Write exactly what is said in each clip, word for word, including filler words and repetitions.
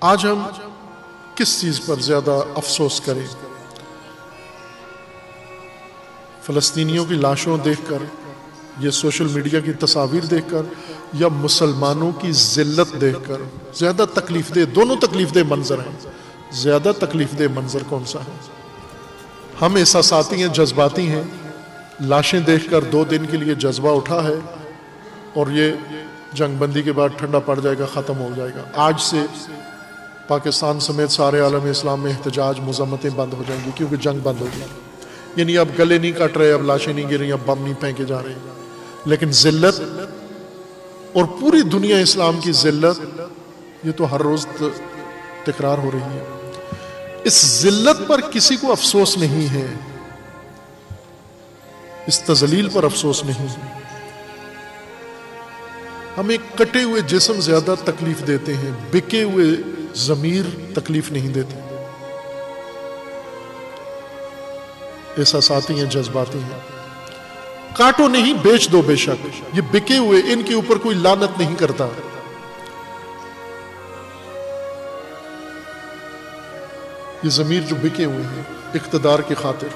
आज हम किस चीज़ पर ज़्यादा अफसोस करें? फ़लस्तीनियों की लाशों देखकर, ये सोशल मीडिया की तस्वीर देखकर, या मुसलमानों की ज़िल्लत देखकर? ज़्यादा तकलीफ़ दे, दोनों तकलीफ़ दे मंज़र हैं। ज़्यादा तकलीफ़ दे मंज़र कौन सा है? हम एहसासाती हैं, जज्बाती हैं। लाशें देखकर दो दिन के लिए जज्बा उठा है और ये जंगबंदी के बाद ठंडा पड़ जाएगा, ख़त्म हो जाएगा। आज से पाकिस्तान समेत सारे आलम इस्लाम में एहतजाज, मज़म्मतें बंद हो जाएंगी क्योंकि जंग बंद होगी। यानी अब गले नहीं कट रहे, अब लाशें नहीं गिर रही, अब बम नहीं फेंके जा रहे। लेकिन ज़िल्लत और पूरी दुनिया इस्लाम की ज़िल्लत, ये तो हर रोज़ तकरार हो रही है। इस ज़िल्लत पर किसी को अफसोस नहीं है, इस तज़लील पर अफसोस नहीं है। हमें कटे हुए जिस्म ज्यादा तकलीफ देते हैं, बिके हुए ज़मीर तकलीफ नहीं देते। एहसासाती हैं, जज्बाती हैं। काटो नहीं, बेच दो बेशक, ये बिके हुए, इनके ऊपर कोई लानत नहीं करता। ये ज़मीर जो बिके हुए हैं इक़्तिदार की खातिर।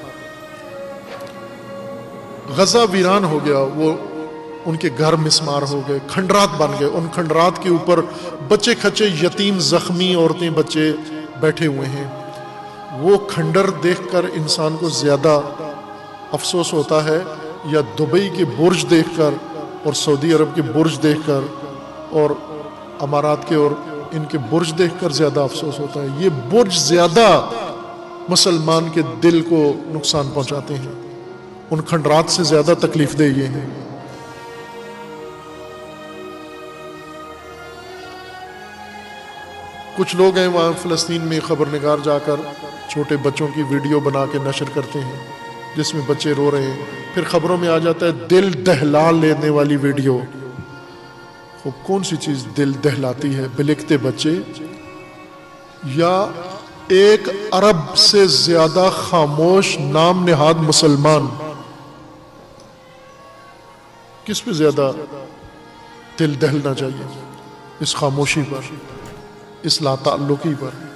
गजा वीरान हो गया, वो उनके घर मिसमार हो गए, खंडरात बन गए। उन खंडरात के ऊपर बच्चे खच्चे, यतीम, जख्मी औरतें, बच्चे बैठे हुए हैं। वो खंडर देखकर इंसान को ज़्यादा अफसोस होता है या दुबई के बुर्ज देखकर और सऊदी अरब के बुर्ज देखकर और अमारात के और इनके बुर्ज देखकर ज़्यादा अफसोस होता है? ये बुर्ज ज़्यादा मुसलमान के दिल को नुकसान पहुंचाते हैं, उन खंडरात से ज़्यादा तकलीफ दे ये हैं। कुछ लोग हैं वहाँ फ़लस्तीन में ख़बरनिगार जाकर छोटे बच्चों की वीडियो बना के नशर करते हैं जिसमें बच्चे रो रहे हैं। फिर खबरों में आ जाता है दिल दहला लेने वाली वीडियो। वो कौन सी चीज़ दिल दहलाती है? बिलखते बच्चे या एक अरब से ज़्यादा खामोश नाम निहाद मुसलमान? किस पे ज़्यादा दिल दहलना चाहिए? इस खामोशी पर, इस लाताल्लुकी पर।